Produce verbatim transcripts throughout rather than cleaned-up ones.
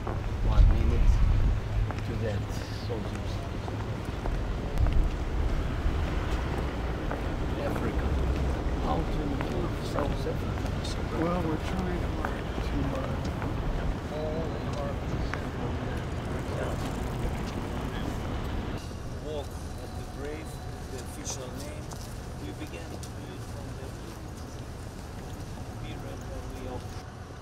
one minute to that soldiers. Africa. How to move South Africa? Well, we're trying hard to uh, all our walk at the grave, the official name. We began to do it from the period when we opened.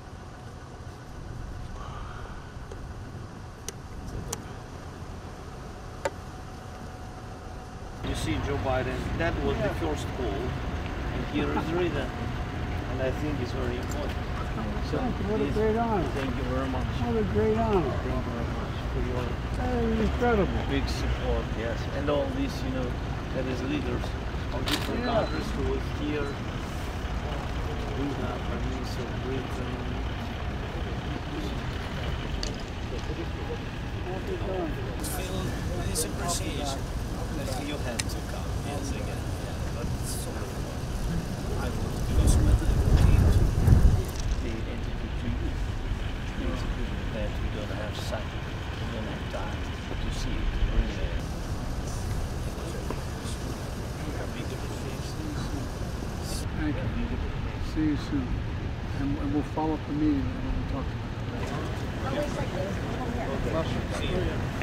You see Joe Biden, that was Yeah. the first call, and here is written, and I think it's very important. So what a great honor. Thank you very much. What a great honor. Thank you very much for your That is incredible. big support, yes. And all these, you know, that is leaders of different Yeah. countries who are here. We have Prime Minister of Britain. Happy done. Feel this appreciation that you have to come once again. Yeah, but it's so much fun. I will use my time to The entity to you. It's good that we don't have sight, we don't have time to see it really. Thank you. See you soon. And, and we'll follow up the meeting when we talk about it. see you.